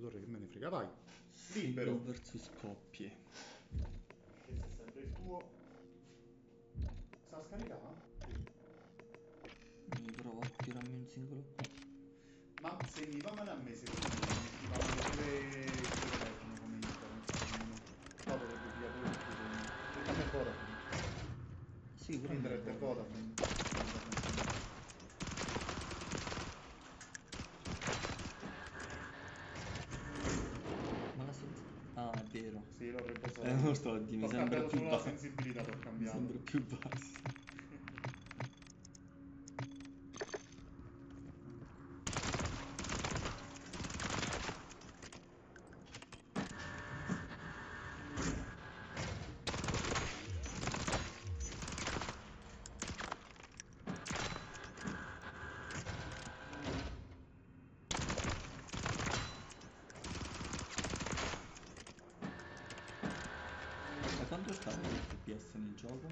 torre, che me ne frega, vai. Libero. versus coppie. Questo è sempre il tuo. Sta scaricando? Mi provo a tirarmi un singolo qua. Ma se mi va male a me, secondo me ti va male pure il telefono come internet. Qua dovrebbe pigliare pure di più. Perché a me è Vodafone. Sì, pure Internet è Vodafone. Ma la senza... Ah, è vero. Sì, l'ho ripreso. Non sto a dire, mi Ho sembra cambiato più solo la bassa. sensibilità, t'ho Mi cambiato. sembra più bassa. Da quanto sta gli FPS nel gioco?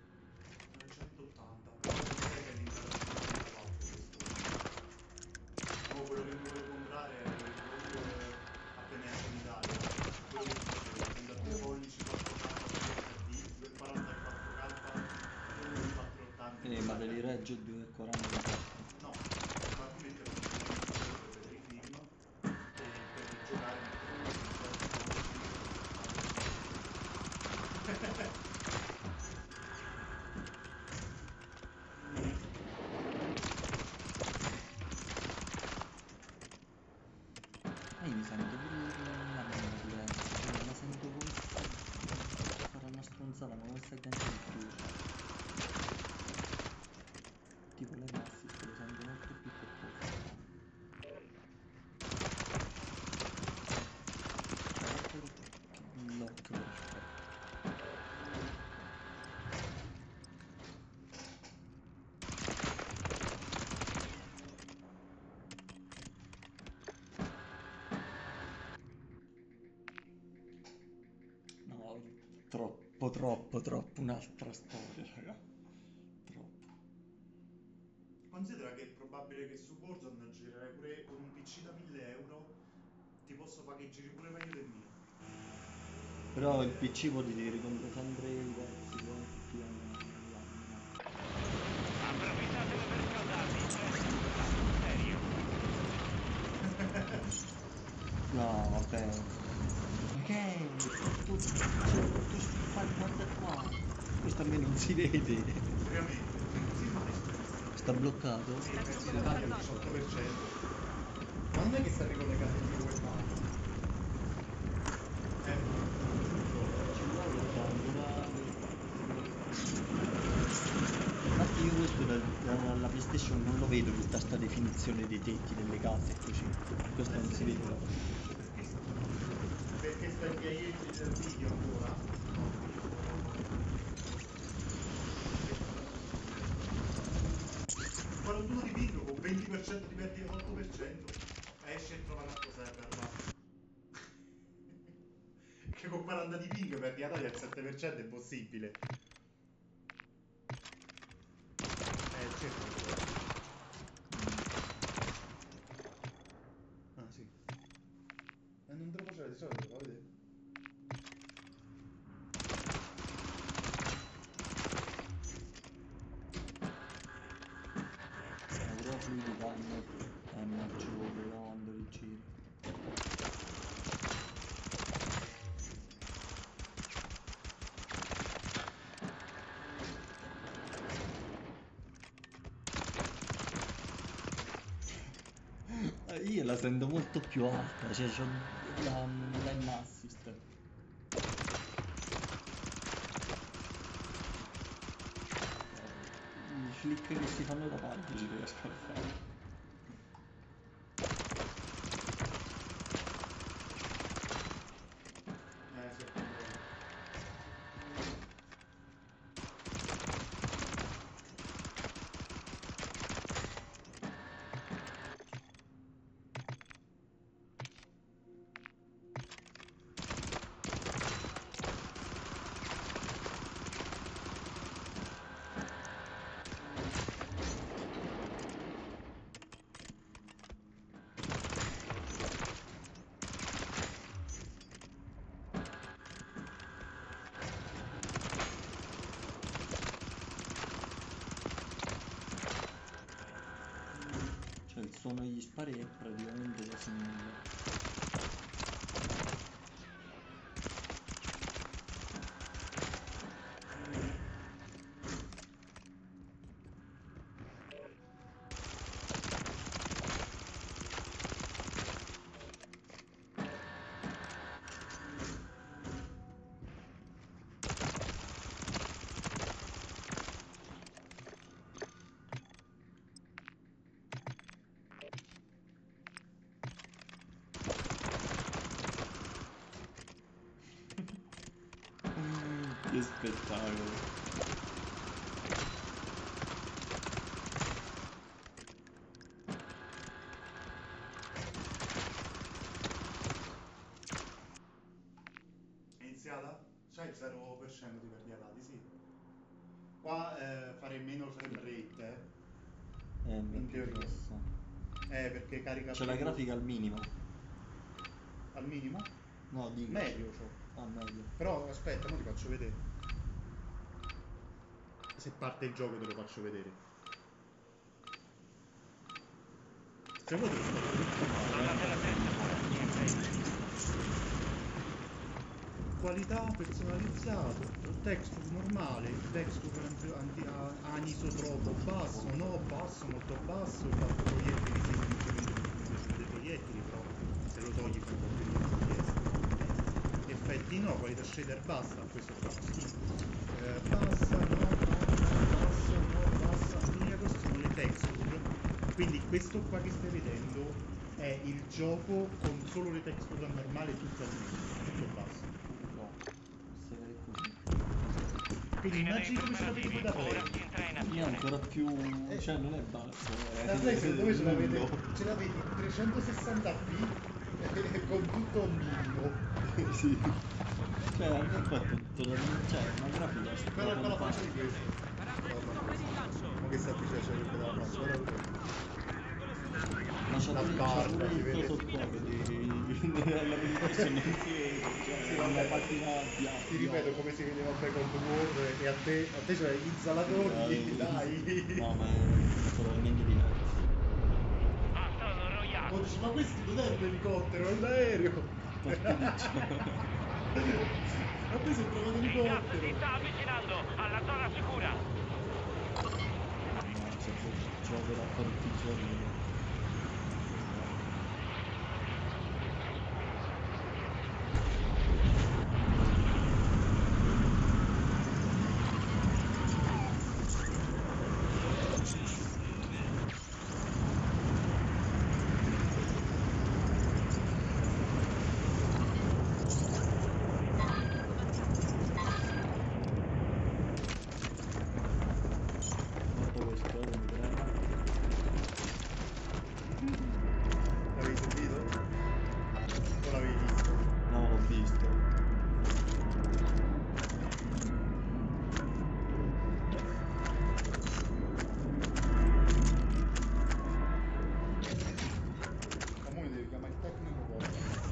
180, però non sai che all'interno di 104 questo. No, quello che mi volevo comprare è il room appena esce in Italia. Quello che ti dicevo, 32 pollici 4K HD, 240 e 4K, 480. Ma te li regge 2,40? No, infatti metterò un televisore per vedere i film e per giocare metterò un Io mi sento pure la maniera diversa, cioè la sento come se sarà una stronzata, ma questa che anche di più, tipo le assist lo sento molto più corposo. Lock perfetto. No, troppo un'altra storia, raga. Troppo. Considera che è probabile che su Warzone girerai pure con un PC da 1000 euro, ti posso fare che giri pure meglio del mio. Però il PC potete ricompra sempre i pezzi, poi tutti l'anno. Approfittate per scaldarvi, serio. No, vabbè. Ma che è? Tu fai guarda qua. Questo a me non si vede. Veramente, così mai. Sta bloccato? Sì, penso che vale al 18%. Ma non è che sta ricollegato il mio webcam? Ci vuole ancora. Infatti io questo dalla PlayStation non lo vedo tutta sta definizione dei tetti delle case e così. Questo non si vede. Perché sta in gli del video ancora? 41 di ping con 20% di perdita 8%. Esce e trova un altro server là. Che con 40 di ping perdi la taglia al 7% è possibile. Certo. Ah sì. E non te lo faceva di solito, lo fa vedere. Però prima di timer ci vuole da quando li giri. Io la sento molto più alta, cioè c'ho l'aim assist. I flick che si fanno da parte ci riesco a fare. Sì. suono gli spari è praticamente quasi nulla. Che spettacolo. È iniziata? C'hai il 0% di cardiacati, sì. Qua fare meno frame rate, È in più teoria. grossa. Perché carica C'è la più- grafica al minimo. al minimo? No, dico. Meglio c'ho. Ah, meglio. Però aspetta, ora ti faccio vedere. Se parte il gioco te lo faccio vedere. Se vuoi te lo faccio Andate alla testa, qualità personalizzato, texture normale, texture anisotropo basso, no, basso, molto basso, il fatto proiettili, sì, non mi piace dei proiettili, però se lo togli fa un po' più di effetti no, qualità shader bassa, questo fa schifo. Bassa, l'unica cosa sono le texture, quindi questo qua che stai vedendo è il gioco con solo le texture normali tutto al meglio, tutto basso. No, se vede così. Quindi immagini come ce l'avete voi da ora play. si entra in Io azione. ancora più. Cioè non è basso. Da play secondo me ce l'avete, nullo. ce l'avete 360p con tutto un minimo. Sì. Cioè anche qua è totalmente. Cioè una grafica Guarda la faccia di fantastica. questo. Ma che sapice c'avrebbe dalla faccia, guarda questo. Ma c'ha La pure barba, si il vede. coso qua, vedi? La PlayStation non si vede, cioè Sì, è vabbè. una patina bianca. Ti ripeto come si vedeva a Cold War e a te c'è Izzalatori, dai. No, ma è totalmente diverso. Sono roiato. Oh, dici, ma questo non è un elicottero, è un aereo. Ma qui sembra un Il gas si elicottero. sta avvicinando alla zona sicura. No, c'è gioco da fare tutti i giorni. Fatto questo, mi prendo. L'avevi sentito? O l'avevi visto? No, l'ho visto. Comunque devi chiamare il tecnico poi.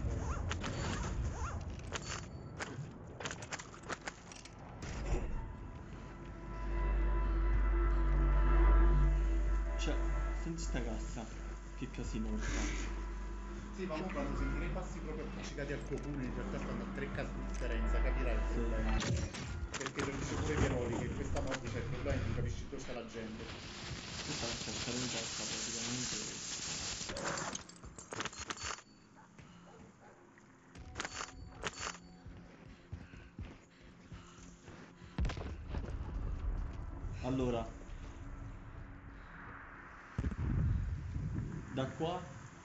Cioè, senti sta cassa. Che casino che fa. Sì, ma mo quando sentirai i passi proprio appiccicati al tuo pool, in realtà stanno a 3 case di differenza, capirai il Sì. problema. Perché te lo dice pure Pieroli che questa mod c'è il problema e non capisci dove sta la gente. Questa è la cercare in cassa praticamente. Allora, da qua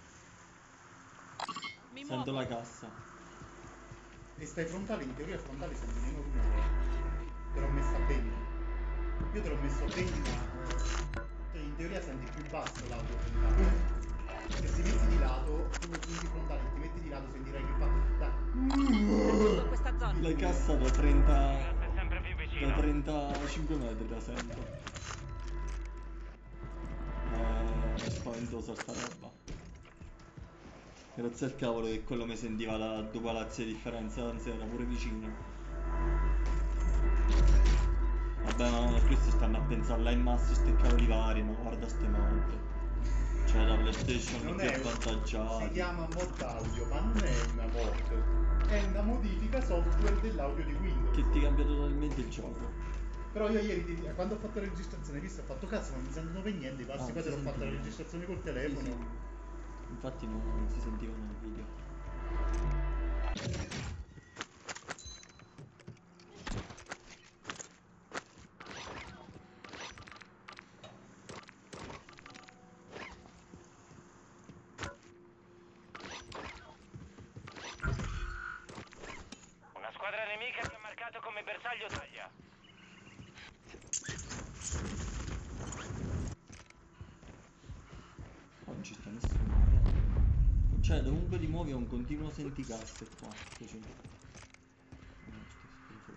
Mi sento muovo. la cassa. E stai frontale, in teoria frontale senti meno rumore. Te l'ho messa a 20. Io te l'ho messo a 20, ma in teoria senti più basso l'audio frontale. Se ti metti di lato, tu punti frontale e ti metti di lato sentirai che fa Raggiungo questa zona. La cassa da Il 30. gas è sempre più Da vicino. 35 metri la sento. È spaventosa sta roba. Grazie al cavolo che quello mi sentiva da 2 palazzi di differenza, anzi era pure vicino. Vabbè, ma questi stanno a pensare là in massa ste cavoli vari, ma guarda ste morte. Cioè la PlayStation Non più è avvantaggiata. si chiama mod audio, ma non è una mod, è una modifica software dell'audio di Windows. Che ti cambia totalmente il gioco. Però io ieri, quando ho fatto la registrazione, visto, ho fatto cazzo, ma non mi sentono per niente, passi Ah, poi te si l'ho fatta la sentiva. registrazione col Sì, telefono. sì. Infatti non si sentiva nel video. Una squadra nemica ti ha marcato come bersaglio taglia. Oh, non ci sta nessuno. Cioè, dovunque ti muovi è un continuo senticasse qua. Così. No, sto sotto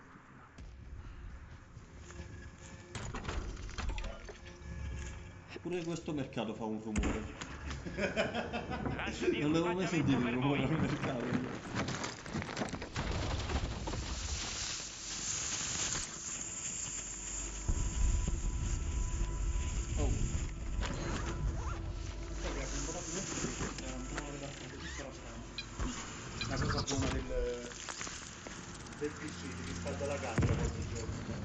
qua. Pure questo mercato fa un rumore. Lancio di Non l'avevo mai sentito il equipaggiamento rumore per al voi. mercato io. Oh, Poi mi ha comprato questo perché c'era un po' rilassante tutta la stanza. Una cosa buona del PC, ti riscalda la camera qualche giorno.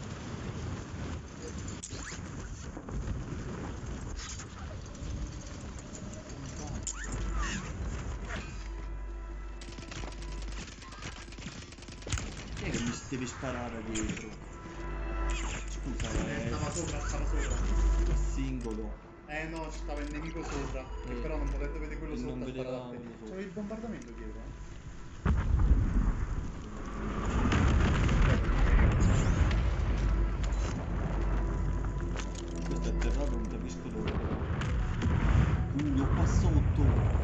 chi è che mi devi sparare dietro? Scusa, Stava sopra. è singolo. No, stava il nemico sopra, che Eh, però non potete vedere quello e sotto non a vedeva sparare a te. quello sopra. C'era il bombardamento dietro, Questo è atterrato, non capisco dove. Qua sotto.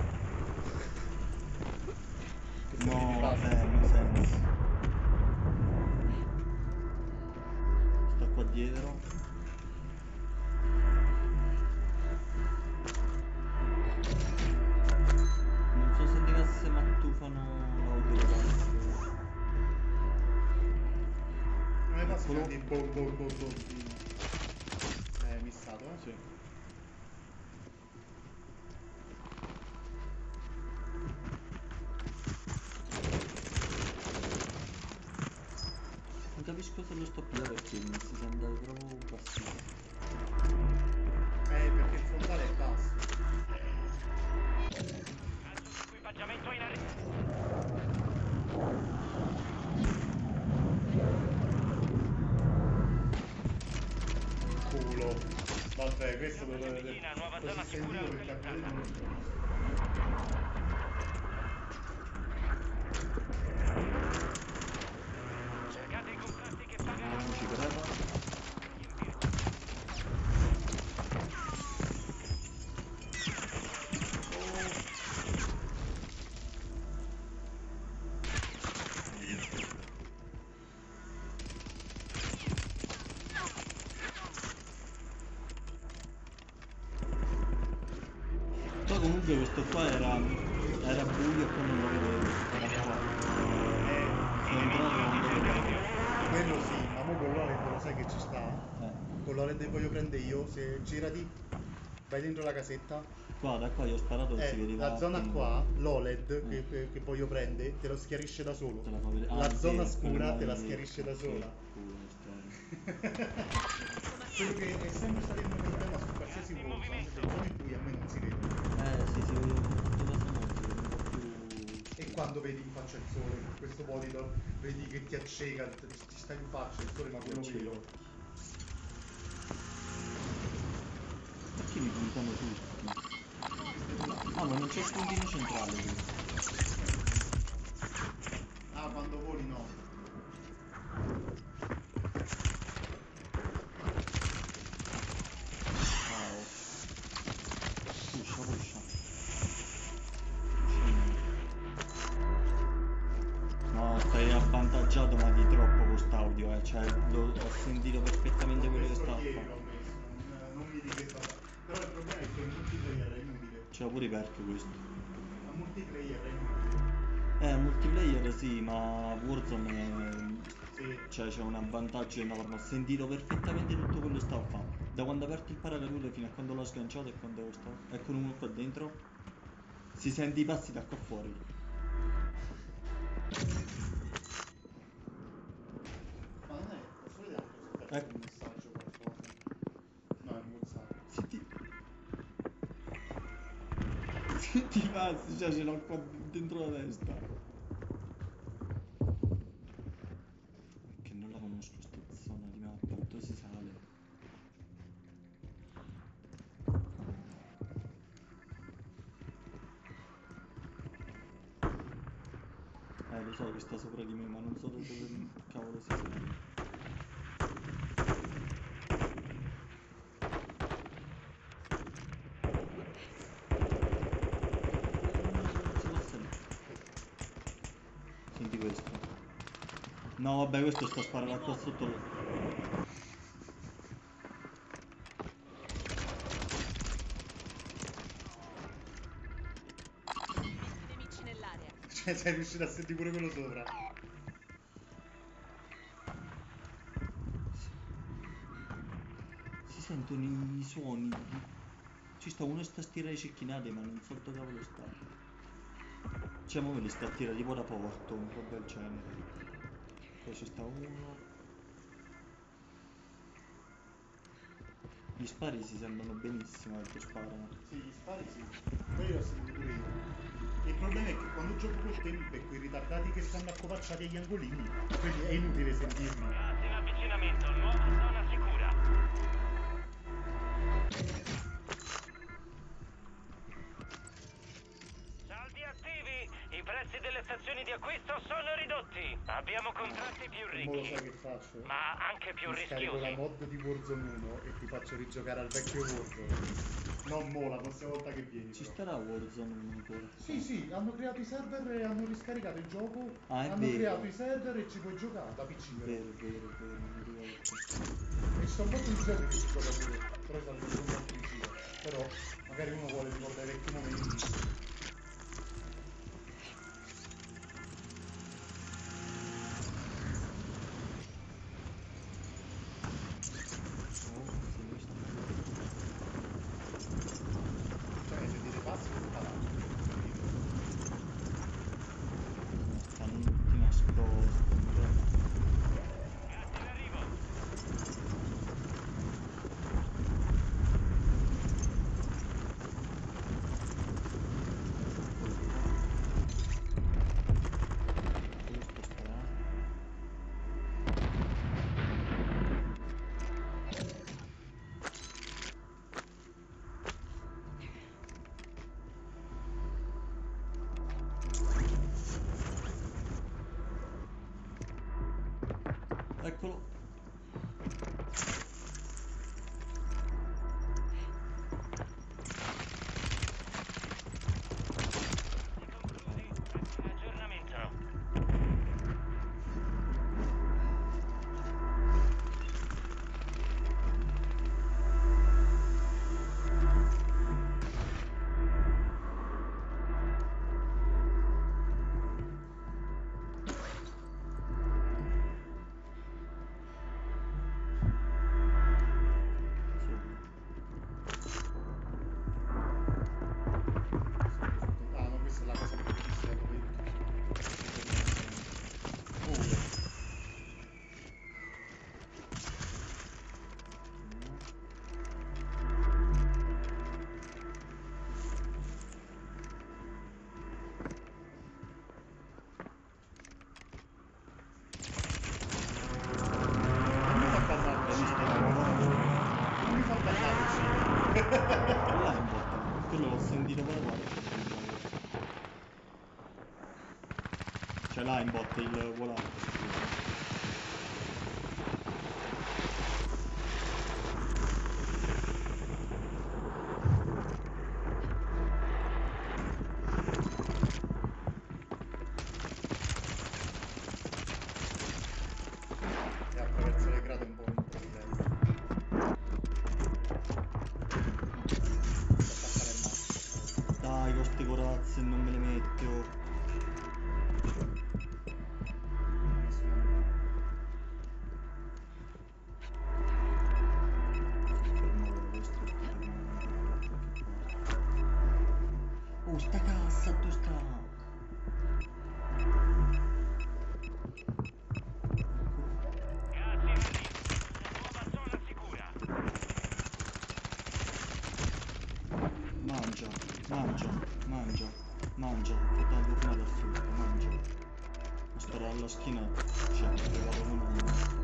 Che se vedi No, passa. no sense. Sta qua dietro. Non so se di casse ma tufano l'audio da parte. Non è passato Eccolo. di boom. Missato, Sì. Non capisco se lo sto pigliando perché mi si sente proprio bassissimo. Perché il frontale è basso. Lancio di equipaggiamento in arrivo. Culo. Vabbè, questo lo Vicina, nuova così zona sicura sentito perché a localizzata. vedere non lo so. Cercate i contatti che pagano. Non ci credo. Poi comunque questo qua era buio e poi non lo vedevo. Era qua. Sono entrato e non lo vedevo. Quello sì, ma mo con l'OLED lo sai che ci sta? Eh. Con l'OLED che voglio prendere io, se girati, vai dentro la casetta, Qua, da qua io ho sparato non si vedeva la zona appena. qua, l'OLED che voglio prendere, te lo schiarisce da solo. Te la fa vedere. La Ah, zona sì, quello scura là te la lì. schiarisce da Che sola. culo strano. Quello che è sempre stato il mio problema su qualsiasi Warzone, le zone bui a me non si vedono. Sì, si vede tutte cose non si vede un po' più. E quando vedi in faccia il sole, con questo monitor, vedi che ti acceca, ti sta in faccia il sole, ma quello Acceca. vero. Perché li puntano tutti? Ah, ma non c'è il puntino centrale qui. Ah, quando voli no. Wow. Pusha. No, stai avvantaggiato ma di troppo con quest'audio, cioè ho sentito perfettamente quello che stava a Ieri fare. l'ho messo, non mi di che sta. Però il problema è che il multiplayer è inutile. C'era pure i perk questo. Ma multiplayer è inutile. Multiplayer sì, ma Warzone Sì. cioè c'è un avvantaggio enorme. Ho sentito perfettamente tutto quello che stava a fare. Da quando ha aperto il paracadute fino a quando l'ho sganciato e quando sta. Eccolo uno qua dentro. Si sente i passi da qua fuori. Ma non è, posso vedere se ho perso un messaggio o qualcosa? No, è un WhatsApp. Senti i passi, cioè ce l'ho qua dentro la testa. Che non la conosco sta zona di mappa, dove si sale? Lo so che sta sopra di me, ma non so da dove cavolo si sale. Si può salire. Senti questo. No, vabbè, questo sta sparando qua sotto. Nemici nell'area. Cioè, sei riuscito a sentire pure quello sopra. Si sentono i suoni. Ci sta uno sta a stirare le cecchinate, ma non so dove cavolo sta. Cioè, mo me li sta a tirare tipo da porto, un po' del genere. Poi ci sta uno. Gli spari si sentono benissimo quando sparano. Sì, gli spari sì. Quelli li ho sentiti pure io. Il problema è che quando gioco con te mi becco i ritardati che stanno accovacciati agli angolini. Quindi è inutile sentirli. Gas in avvicinamento, nuova zona sicura. Saldi attivi! I prezzi delle stazioni di acquisto sono ridotti. Abbiamo contratti più E mo lo sai ricchi, che faccio? ma anche più Mi scarico la rischiosi. mod di Warzone 1 e ti faccio rigiocare al vecchio Warzone. Non mo, la prossima volta che vieni. Ci Però. starà Warzone 1 ancora? Sì, sì, hanno creato i server e hanno riscaricato il gioco. Ah, è Hanno vero. creato i server e ci puoi giocare da PC. però. Vero, mi ricordo. E ci sono un po' di giochi che si gioca pure. Però sono un po' più giro. Però magari uno vuole ricordare i vecchi momenti. Oh, sì, lui sta Cioè, sentite passi o sparare? stanno tutti nascosti. Gas in arrivo. Quello sta sparando. Eccolo. Conclusi, in aggiornamento. Ah, ma questa è la cosa più difficile dove non mi fa ballare non mi fa ballare Là in botta. Quello l'ho sentito parlare. Cioè là in botta il volante. e attraverso le grate un po' un problema. Attaccare il mazzo. Dai, con ste corazze non me le metto. sta cassa, dove sta? Gas in arrivo. Nuova zona sicura. Mangia, mangia, mangia, mangia. Devo fare da frutta, mangia. Non starà alla schiena, cioè, mi regalo una.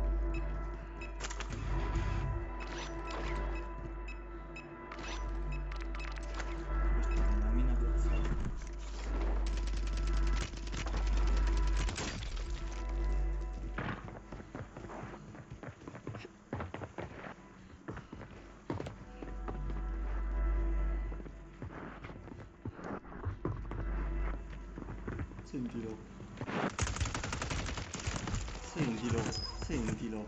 Questa è una mina piazzata. Sentilo. Sentilo, sentilo.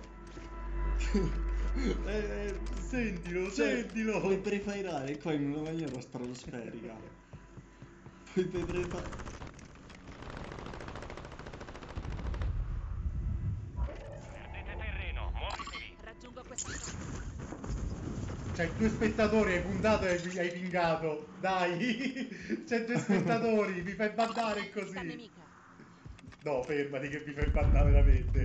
Sentilo, sentilo. Puoi preparare qua in una maniera stratosferica. Puoi preparare. Perdete terreno. Muovetevi. Raggiungo questa zona. C'hai 2 spettatori, hai puntato e hai pingato. Dai, c'hai 2 spettatori, mi fai bandare Unità così. nemica. No, fermati che mi fai bandare veramente.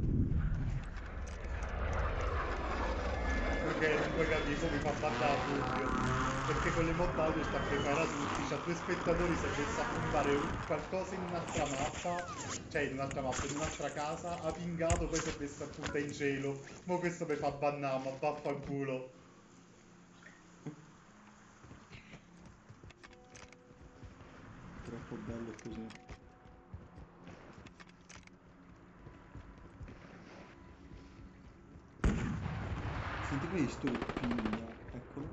Perché non puoi capire come mi fa bandare Fulvio. Perché con le montagne sta preparando tutti, c'ha 2 spettatori, si è messo a puntare qualcosa in un'altra mappa, cioè in un'altra mappa, in un'altra casa, ha pingato, poi si è messo a puntare in cielo. Mo questo mi fa bannare, ma vaffanculo. Troppo bello così. Senti poi sto pigno, eccolo.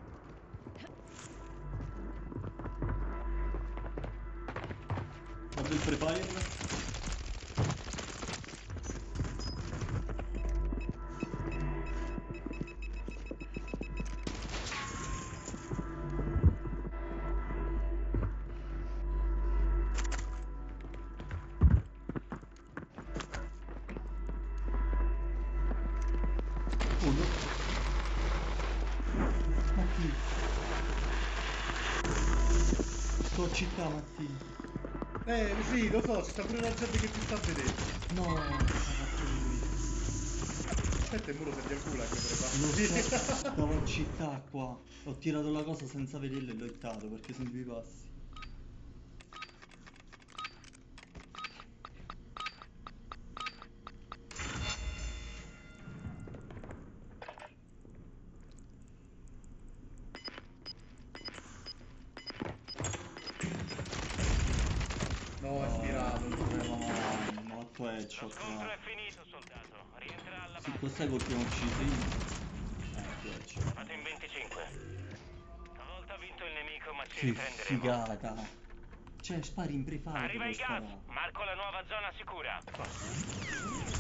Vado il prepare. Uno. Matti. Sto a città, Matti. Sì, lo so, ci sta pure la gente che ti sta a vedere. No, l'ha fatto lui. Aspetta, il muro si aggiacula che Lo so, prepara. stavo in città qua. Ho tirato la cosa senza vederlo e l'ho hittato perché sentivo i passi. No, è spirato. Avevamo 8 Lo headshot scontro là. è finito, soldato. Rientra alla Sì, base. cos'è che abbiamo ucciso io? 2 headshot. Fate in 25. Stavolta ha vinto il nemico, ma ci Che riprenderemo. figata! Cioè, spari in prefire Arriva per il gas. sparare. Marco la nuova zona sicura.